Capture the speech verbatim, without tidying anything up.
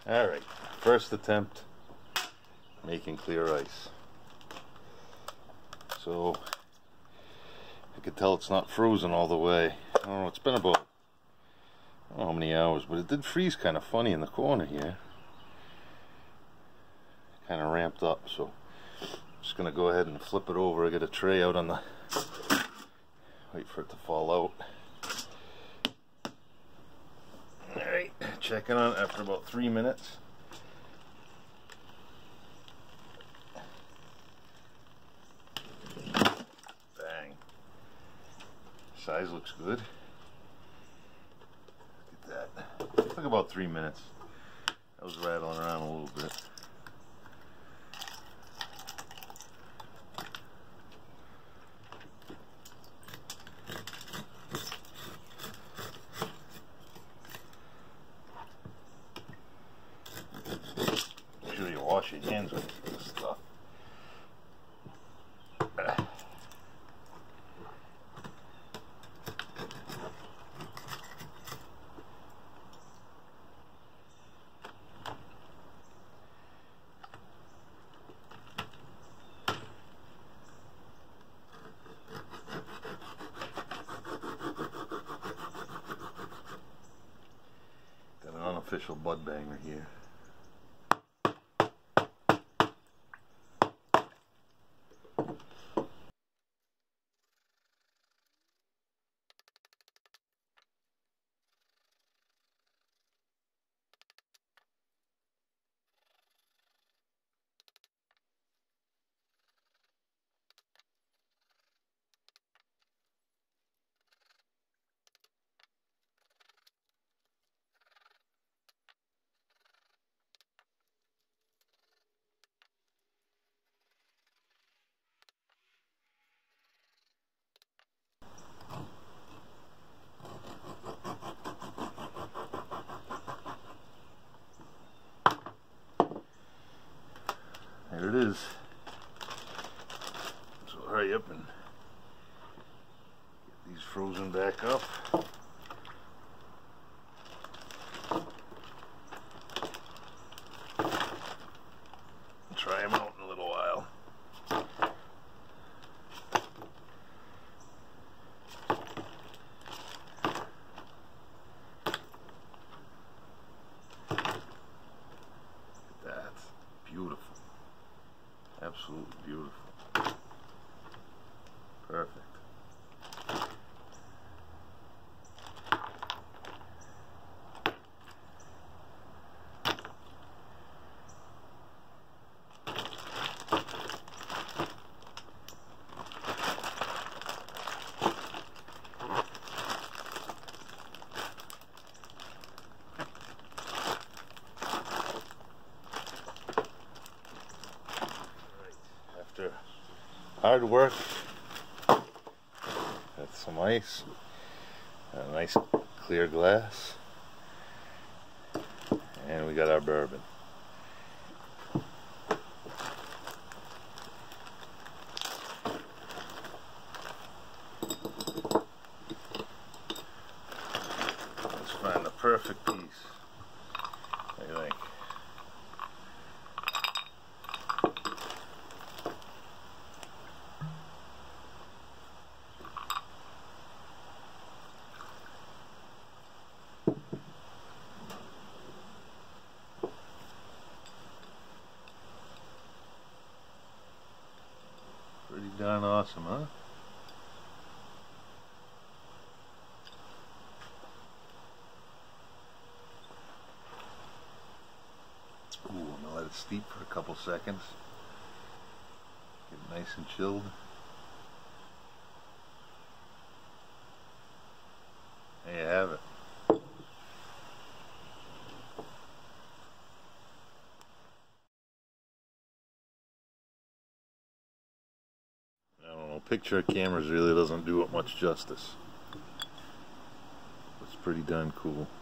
Alright, first attempt making clear ice. So I could tell it's not frozen all the way. I don't know, it's been about, I don't know how many hours, but it did freeze kind of funny in the corner here. Kind of ramped up, so I'm just going to go ahead and flip it over. I got a tray out on the, wait for it to fall out. Alright, checking on it after about three minutes. Bang. Size looks good. Look at that. It took about three minutes. I was rattling around a little bit. Wash your hands with this stuff. Got an unofficial bud banger here. There it is. So hurry up and get these frozen back up. And try them out in a little while. That's beautiful. Absolutely beautiful. Perfect. Hard work. That's some ice. A nice clear glass. And we got our bourbon. Let's find the perfect piece. What do you think? Pretty darn awesome, huh? Ooh, I'm gonna let it steep for a couple seconds. Get it nice and chilled. There you have it. Picture of cameras really doesn't do it much justice. It's pretty darn cool.